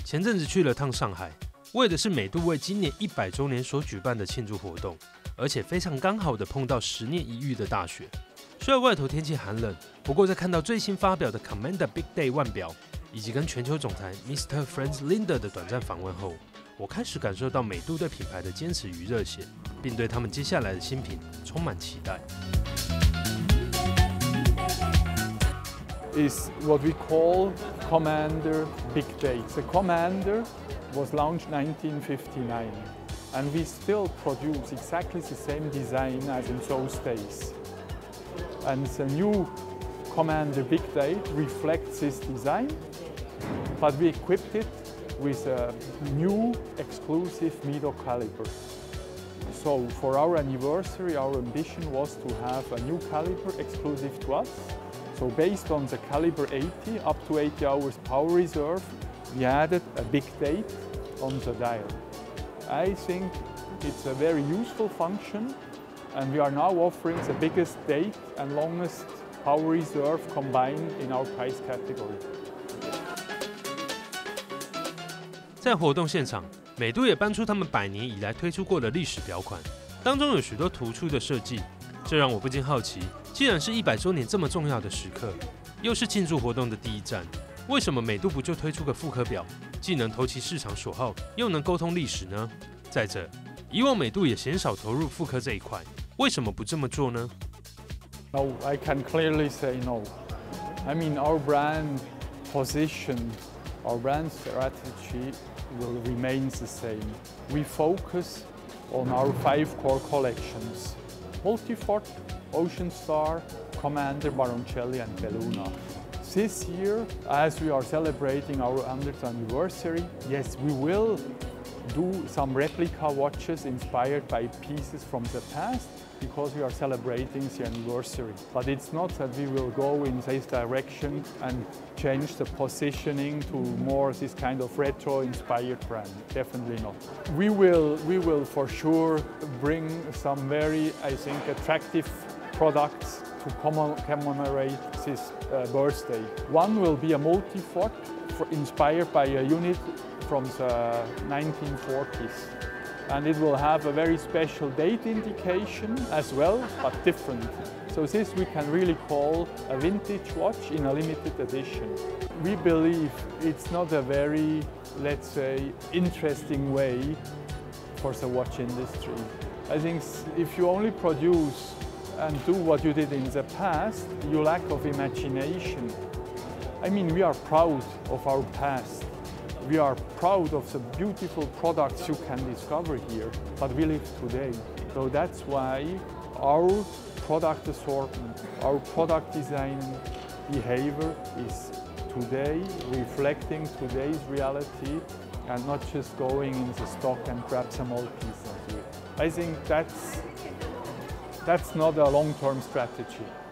前阵子去了趟上海，为的是美度为今年100周年所举办的庆祝活动，而且非常刚好的碰到10年一遇的大雪。虽然外头天气寒冷，不过在看到最新发表的 Commander Big Day 腕表，以及跟全球总裁 Mr. Franz Linder 的短暂访问后，我开始感受到美度对品牌的坚持与热血，并对他们接下来的新品充满期待。 Is what we call Commander Big Day. The Commander was launched 1959, and we still produce exactly the same design as in those days. And the new Commander Big Day reflects this design, but we equipped it with a new exclusive Mido caliber. So for our anniversary, our ambition was to have a new caliber exclusive to us. So based on the caliber 80, up to 80 hours power reserve, we added a big date on the dial. I think it's a very useful function, and we are now offering the biggest date and longest power reserve combined in our price category. 在活动现场，美度也搬出他们100年以来推出过的历史表款，当中有许多突出的设计，这让我不禁好奇，既然是100周年这么重要的时刻，又是庆祝活动的第一站，为什么美度不就推出个复刻表，既能投其市场所好，又能沟通历史呢？再者，以往美度也鲜少投入复刻这一块，为什么不这么做呢？ No, I can clearly say no. I mean, our brand position, our brand strategy will remain the same. We focus on our 5 core collections: Multifort, Ocean Star, Commander, Baroncelli and Belluna. This year, as we are celebrating our 100th anniversary, yes, we will do some replica watches inspired by pieces from the past, because we are celebrating the anniversary. But it's not that we will go in this direction and change the positioning to more this kind of retro-inspired brand. Definitely not. We will for sure bring some very, I think, attractive products to commemorate this birthday. One will be a Multifort inspired by a unit from the 1940s. And it will have a very special date indication as well, but different. So this we can really call a vintage watch in a limited edition. We believe it's not a very, let's say, interesting way for the watch industry. I think if you only produce and do what you did in the past, you lack of imagination. I mean, we are proud of our past. We are proud of the beautiful products you can discover here, but we live today. So that's why our product assortment, our product design behavior is today reflecting today's reality and not just going in the stock and grab some old pieces here. I think that's not a long-term strategy.